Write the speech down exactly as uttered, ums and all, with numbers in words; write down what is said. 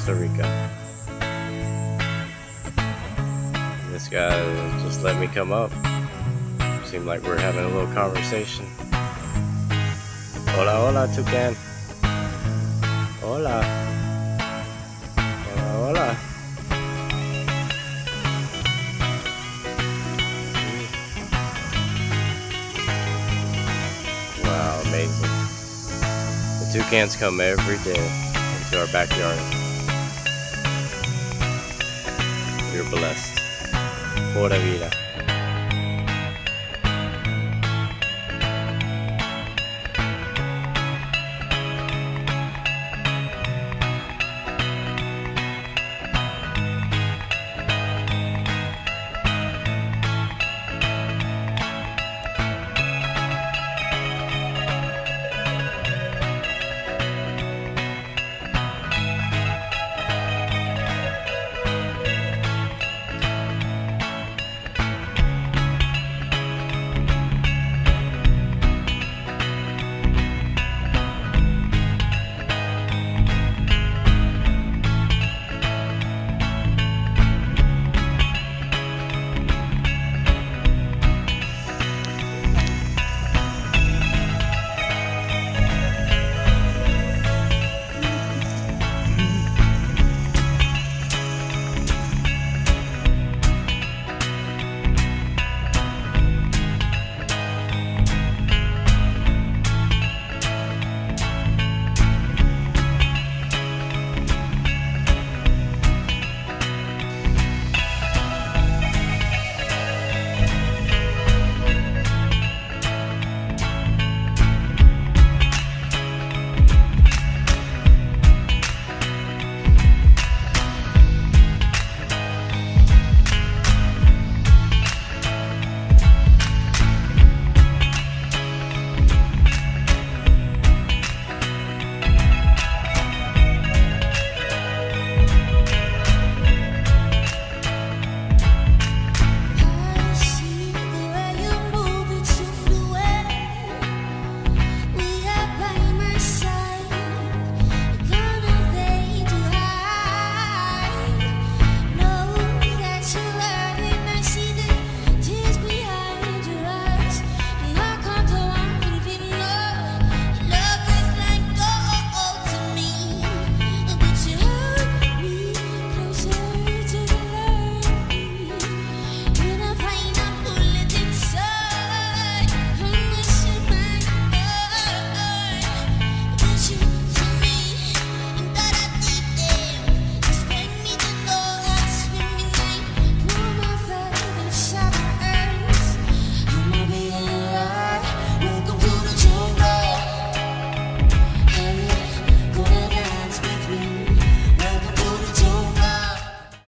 Costa Rica. This guy just let me come up. Seemed like we're having a little conversation. Hola, hola, toucan. Hola. Hola, hola. Wow, amazing. The toucans come every day into our backyard. You're blessed. Pura vida.